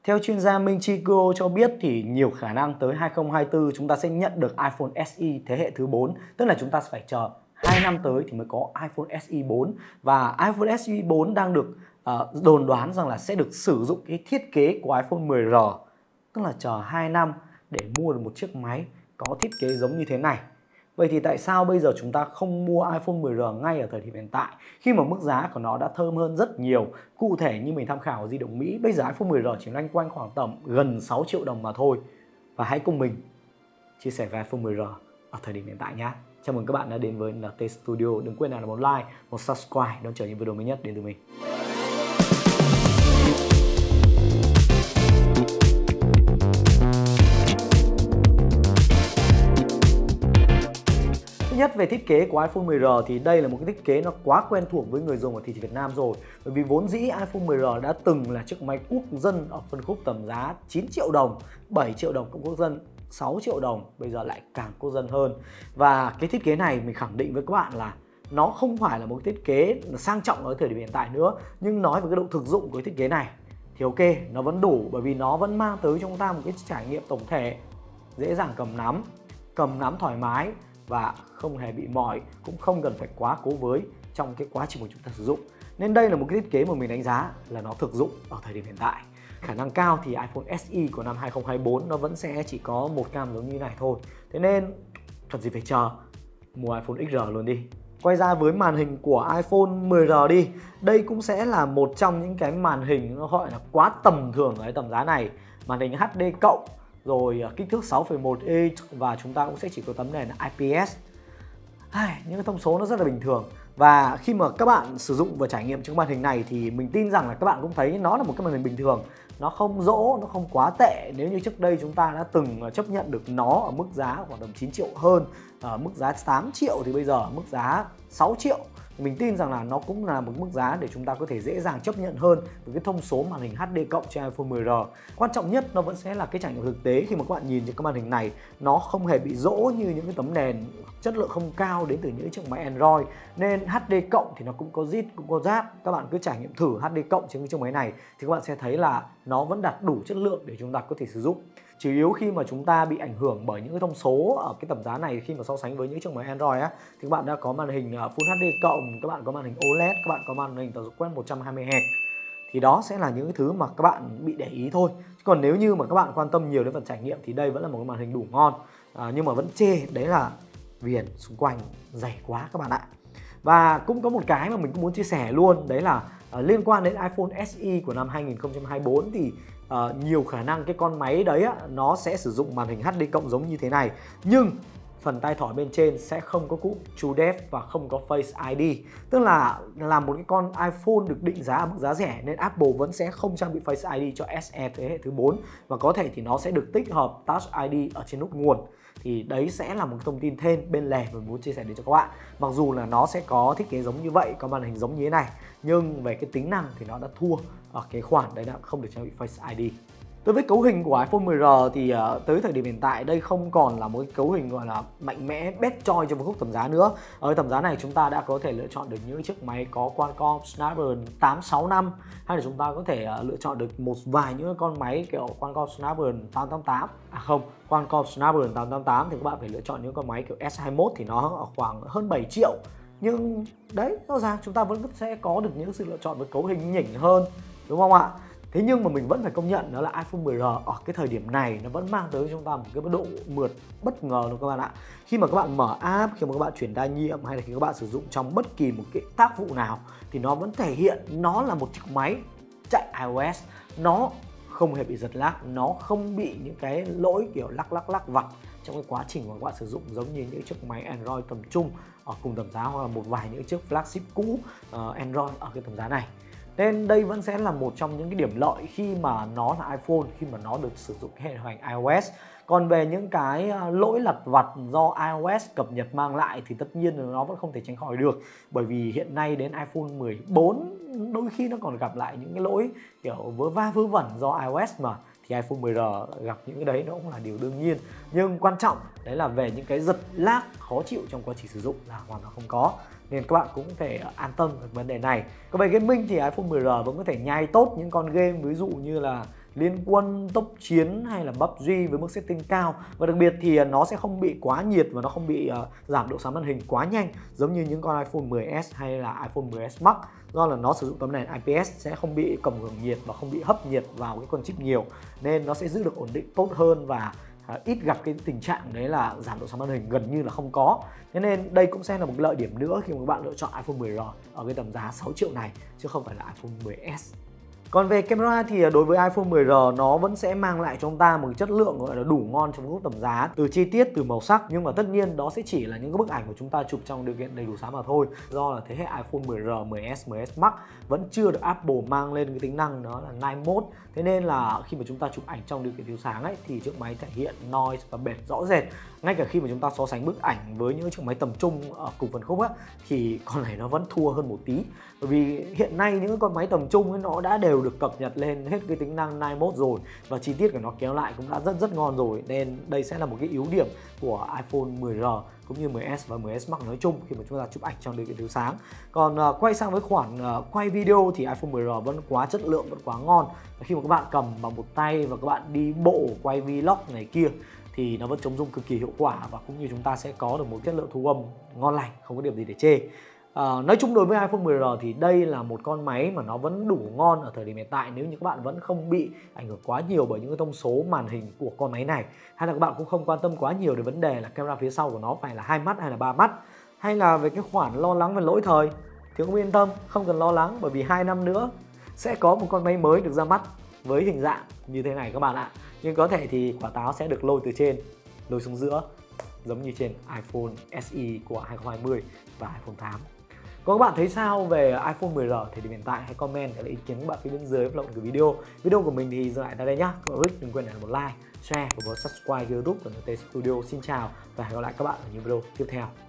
Theo chuyên gia Minh Chi Kuo cho biết thì nhiều khả năng tới 2024 chúng ta sẽ nhận được iPhone SE thế hệ thứ 4, tức là chúng ta sẽ phải chờ 2 năm tới thì mới có iPhone SE 4. Và iPhone SE 4 đang được đồn đoán rằng là sẽ được sử dụng cái thiết kế của iPhone 10R, tức là chờ 2 năm để mua được một chiếc máy có thiết kế giống như thế này. Vậy thì tại sao bây giờ chúng ta không mua iPhone 10R ngay ở thời điểm hiện tại khi mà mức giá của nó đã thơm hơn rất nhiều? Cụ thể như mình tham khảo ở di động Mỹ, bây giờ iPhone 10R chỉ loanh quanh khoảng tầm gần 6 triệu đồng mà thôi. Và hãy cùng mình chia sẻ về iPhone 10R ở thời điểm hiện tại nhé. Chào mừng các bạn đã đến với NT Studio. Đừng quên là một like, một subscribe đón chờ những video mới nhất đến từ mình. Nhất về thiết kế của iPhone 10R thì đây là một cái thiết kế nó quá quen thuộc với người dùng ở thị trường Việt Nam rồi. Bởi vì vốn dĩ iPhone 10R đã từng là chiếc máy quốc dân ở phân khúc tầm giá 9 triệu đồng, 7 triệu đồng cũng quốc dân, 6 triệu đồng, bây giờ lại càng quốc dân hơn. Và cái thiết kế này mình khẳng định với các bạn là nó không phải là một thiết kế sang trọng ở thời điểm hiện tại nữa. Nhưng nói về cái độ thực dụng của thiết kế này thì ok, nó vẫn đủ, bởi vì nó vẫn mang tới cho chúng ta một cái trải nghiệm tổng thể dễ dàng cầm nắm thoải mái và không hề bị mỏi, cũng không cần phải quá cố với trong cái quá trình của chúng ta sử dụng. Nên đây là một cái thiết kế mà mình đánh giá là nó thực dụng ở thời điểm hiện tại. Khả năng cao thì iPhone SE của năm 2024 nó vẫn sẽ chỉ có một cam giống như này thôi. Thế nên cần gì phải chờ, mua iPhone XR luôn đi. Quay ra với màn hình của iPhone 10R đi. Đây cũng sẽ là một trong những cái màn hình nó gọi là quá tầm thường ở cái tầm giá này. Màn hình HD+, rồi kích thước 6,1 inch và chúng ta cũng sẽ chỉ có tấm nền IPS. Những cái thông số nó rất là bình thường. Và khi mà các bạn sử dụng và trải nghiệm trong màn hình này thì mình tin rằng là các bạn cũng thấy nó là một cái màn hình bình thường. Nó không dỗ, nó không quá tệ. Nếu như trước đây chúng ta đã từng chấp nhận được nó ở mức giá khoảng tầm 9 triệu hơn, ở mức giá 8 triệu thì bây giờ ở mức giá 6 triệu. Mình tin rằng là nó cũng là một mức giá để chúng ta có thể dễ dàng chấp nhận hơn với cái thông số màn hình HD+ trên iPhone 10R. Quan trọng nhất nó vẫn sẽ là cái trải nghiệm thực tế khi mà các bạn nhìn trên cái màn hình này. Nó không hề bị dỗ như những cái tấm nền chất lượng không cao đến từ những chiếc máy Android. Nên HD+ thì nó cũng có zit, cũng có rát. Các bạn cứ trải nghiệm thử HD+ trên cái chiếc máy này thì các bạn sẽ thấy là nó vẫn đạt đủ chất lượng để chúng ta có thể sử dụng. Chủ yếu khi mà chúng ta bị ảnh hưởng bởi những cái thông số ở cái tầm giá này khi mà so sánh với những chiếc máy Android á, thì các bạn đã có màn hình Full HD+, các bạn có màn hình OLED, các bạn có màn hình tần số quét 120Hz. Thì đó sẽ là những cái thứ mà các bạn bị để ý thôi. Còn nếu như mà các bạn quan tâm nhiều đến phần trải nghiệm thì đây vẫn là một cái màn hình đủ ngon. Nhưng mà vẫn chê đấy là viền xung quanh dày quá các bạn ạ. Và cũng có một cái mà mình cũng muốn chia sẻ luôn, đấy là liên quan đến iPhone SE của năm 2024 thì nhiều khả năng cái con máy đấy nó sẽ sử dụng màn hình HD+ giống như thế này, nhưng phần tay thỏ bên trên sẽ không có cụm TrueDepth và không có Face ID. Tức là một cái con iPhone được định giá ở mức giá rẻ nên Apple vẫn sẽ không trang bị Face ID cho SE thế hệ thứ 4, và có thể thì nó sẽ được tích hợp Touch ID ở trên nút nguồn. Thì đấy sẽ là một thông tin thêm bên lề mình muốn chia sẻ đến cho các bạn. Mặc dù là nó sẽ có thiết kế giống như vậy, có màn hình giống như thế này, nhưng về cái tính năng thì nó đã thua ở cái khoản đấy là không được trang bị Face ID. Đối với cấu hình của iPhone 10R thì tới thời điểm hiện tại đây không còn là một cái cấu hình gọi là mạnh mẽ best choice trong phân khúc tầm giá nữa. Ở tầm giá này chúng ta đã có thể lựa chọn được những chiếc máy có Qualcomm Snapdragon 865, hay là chúng ta có thể lựa chọn được một vài những con máy kiểu Qualcomm Snapdragon 888. Qualcomm Snapdragon 888 thì các bạn phải lựa chọn những con máy kiểu S21 thì nó ở khoảng hơn 7 triệu. Nhưng đấy, rõ ràng chúng ta vẫn sẽ có được những sự lựa chọn với cấu hình nhỉnh hơn, đúng không ạ? Thế nhưng mà mình vẫn phải công nhận đó là iPhone 10R ở cái thời điểm này nó vẫn mang tới cho chúng ta một cái độ mượt bất ngờ luôn các bạn ạ. Khi mà các bạn mở app, khi mà các bạn chuyển đa nhiệm hay là khi các bạn sử dụng trong bất kỳ một cái tác vụ nào thì nó vẫn thể hiện nó là một chiếc máy chạy iOS. Nó không hề bị giật lag, nó không bị những cái lỗi kiểu lắc vặt trong cái quá trình mà các bạn sử dụng giống như những chiếc máy Android tầm trung ở cùng tầm giá, hoặc là một vài những chiếc flagship cũ Android ở cái tầm giá này. Nên đây vẫn sẽ là một trong những cái điểm lợi khi mà nó là iPhone, khi mà nó được sử dụng hệ điều hành iOS. Còn về những cái lỗi lặt vặt do iOS cập nhật mang lại thì tất nhiên là nó vẫn không thể tránh khỏi được. Bởi vì hiện nay đến iPhone 14 đôi khi nó còn gặp lại những cái lỗi kiểu vớ va vớ vẩn do iOS mà. Thì iPhone 10R gặp những cái đấy nó cũng là điều đương nhiên. Nhưng quan trọng đấy là về những cái giật lag khó chịu trong quá trình sử dụng là hoàn toàn không có. Nên các bạn cũng thể an tâm về vấn đề này. Còn về gaming thì iPhone 10R vẫn có thể nhai tốt những con game ví dụ như là liên quân, tốc chiến hay là PUBG với mức setting cao. Và đặc biệt thì nó sẽ không bị quá nhiệt và nó không bị giảm độ sáng màn hình quá nhanh giống như những con iPhone 10s hay là iPhone 10s Max, do là nó sử dụng tấm nền IPS sẽ không bị cộng hưởng nhiệt và không bị hấp nhiệt vào cái con chip nhiều, nên nó sẽ giữ được ổn định tốt hơn và ít gặp cái tình trạng đấy là giảm độ sáng màn hình, gần như là không có. Thế nên đây cũng sẽ là một lợi điểm nữa khi mà các bạn lựa chọn iPhone 10R ở cái tầm giá 6 triệu này chứ không phải là iPhone 10s. Còn về camera thì đối với iPhone 10R nó vẫn sẽ mang lại cho chúng ta một chất lượng gọi là đủ ngon trong khúc tầm giá, từ chi tiết, từ màu sắc, nhưng mà tất nhiên đó sẽ chỉ là những cái bức ảnh của chúng ta chụp trong điều kiện đầy đủ sáng mà thôi. Do là thế hệ iPhone 10R, 10s, 10s Max vẫn chưa được Apple mang lên cái tính năng đó là Night Mode. Thế nên là khi mà chúng ta chụp ảnh trong điều kiện thiếu sáng ấy thì chiếc máy thể hiện noise và bệt rõ rệt. Ngay cả khi mà chúng ta so sánh bức ảnh với những chiếc máy tầm trung ở cùng phân khúc á thì con này nó vẫn thua hơn một tí. Bởi vì hiện nay những con máy tầm trung ấy nó đã đều được cập nhật lên hết cái tính năng Night Mode rồi, và chi tiết của nó kéo lại cũng đã rất ngon rồi, nên đây sẽ là một cái yếu điểm của iPhone 10R cũng như 10s và 10s Max nói chung khi mà chúng ta chụp ảnh trong điều kiện thiếu sáng. Còn quay sang với khoản quay video thì iPhone 10R vẫn quá chất lượng, vẫn quá ngon. Và khi mà các bạn cầm bằng một tay và các bạn đi bộ quay vlog này kia thì nó vẫn chống rung cực kỳ hiệu quả, và cũng như chúng ta sẽ có được một chất lượng thu âm ngon lành, không có điểm gì để chê. Nói chung đối với iPhone 10R thì đây là một con máy mà nó vẫn đủ ngon ở thời điểm hiện tại, nếu như các bạn vẫn không bị ảnh hưởng quá nhiều bởi những cái thông số màn hình của con máy này, hay là các bạn cũng không quan tâm quá nhiều đến vấn đề là camera phía sau của nó phải là 2 mắt hay là 3 mắt, hay là về cái khoản lo lắng về lỗi thời thì cũng yên tâm, không cần lo lắng, bởi vì 2 năm nữa sẽ có một con máy mới được ra mắt với hình dạng như thế này các bạn ạ. Nhưng có thể thì quả táo sẽ được lôi từ trên lôi xuống giữa, giống như trên iPhone SE của 2020 và iPhone 8. Còn các bạn thấy sao về iPhone 10R thì hiện tại, hãy comment để lại ý kiến của bạn phía bên dưới vlog của video. Video của mình thì dừng lại tại đây nhá. Các bạn đừng quên để lại một like, share và subscribe YouTube của NT Studio. Xin chào và hẹn gặp lại các bạn ở những video tiếp theo.